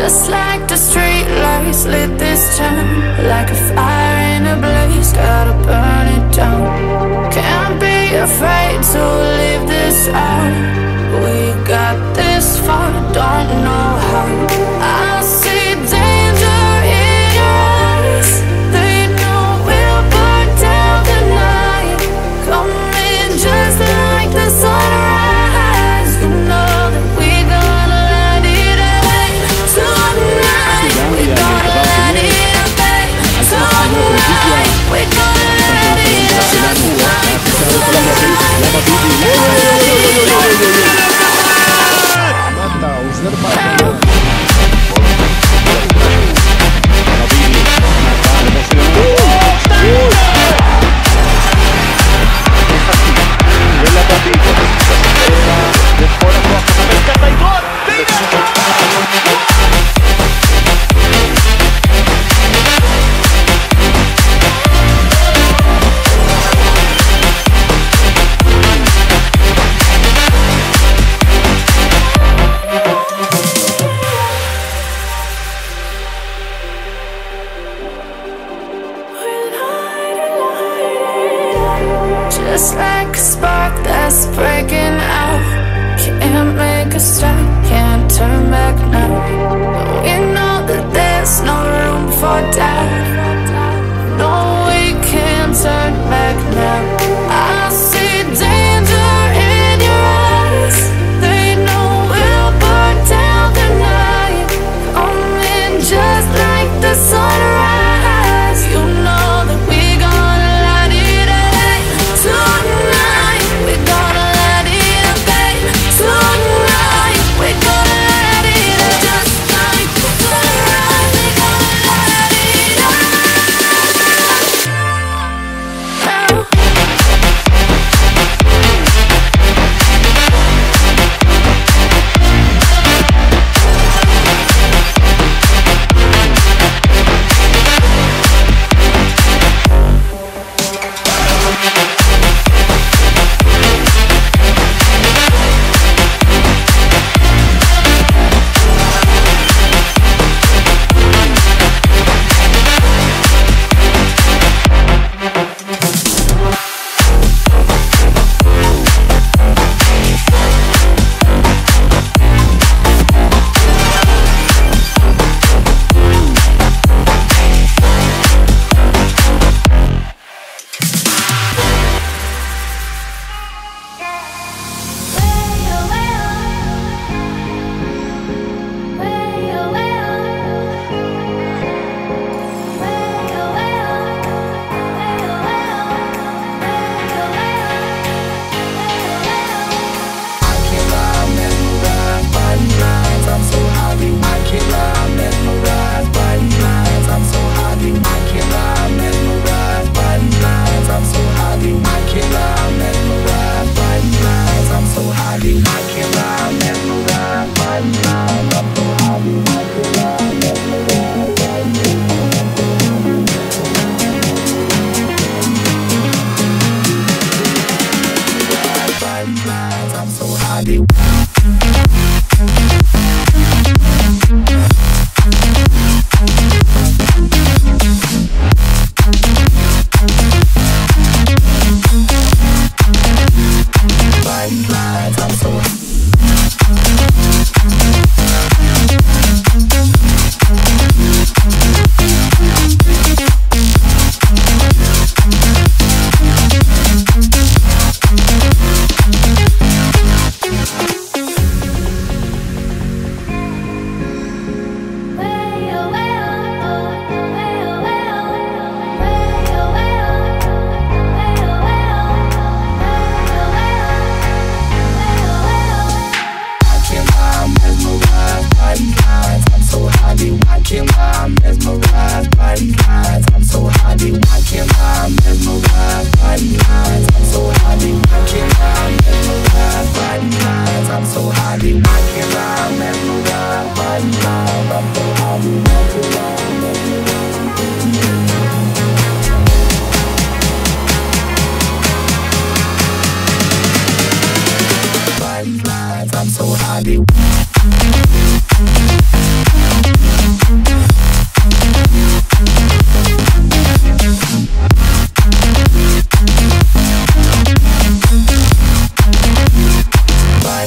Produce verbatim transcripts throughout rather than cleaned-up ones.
Just like the street lights lit this town, like a fire in a blaze, gotta burn it down. Can't be afraid to leave this out. We got this far, don't know how. I see danger in your eyes. They know we'll burn down the night. Coming just like the sunrise. You know that we gonna let it away. Tonight, we gonna let it away. Tonight, we gonna let it away. Just like a spark that's breaking out. Can't make a stop, can't turn back now. We know that there's no room for doubt. No, we can't turn back now. I see danger in your eyes. They know we'll burn down the night. Coming just like the sunrise. You know that we gonna let it away. Tonight, we gonna let it away. Tonight, we gonna let it away. Just like the sunrise, we gonna let it away. I'm so happy.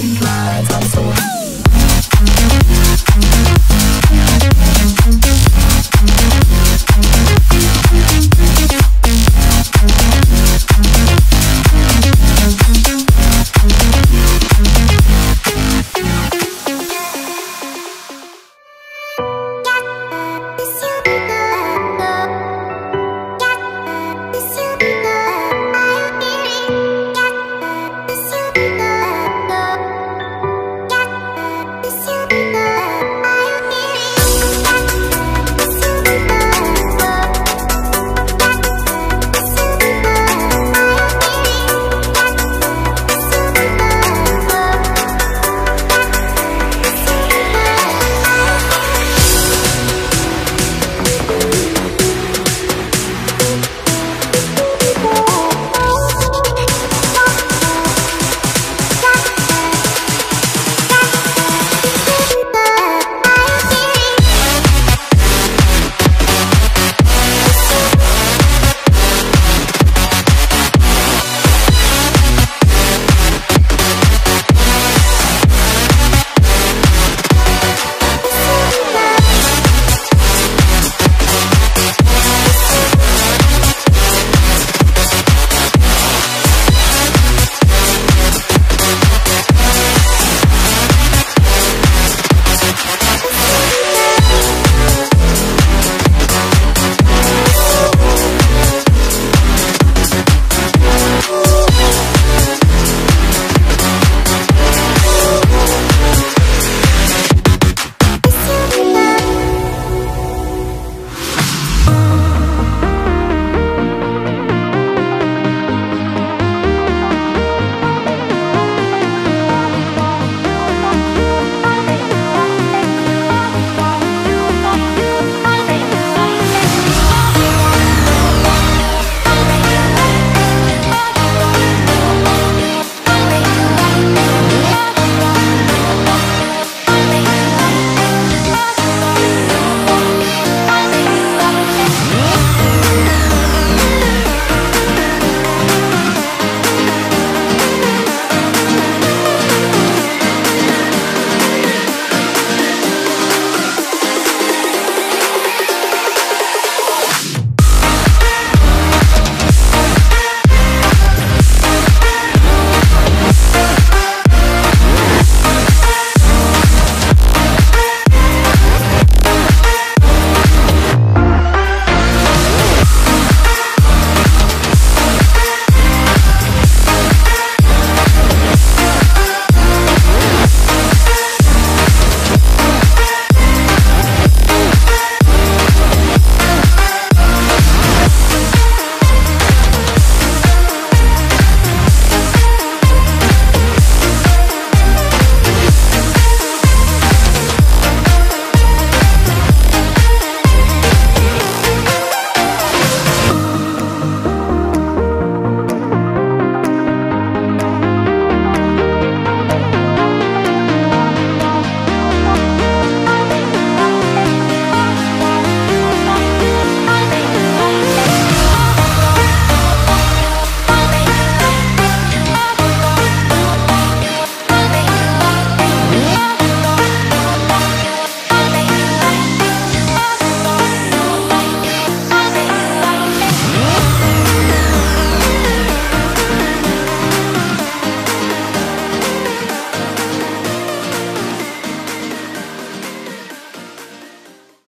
like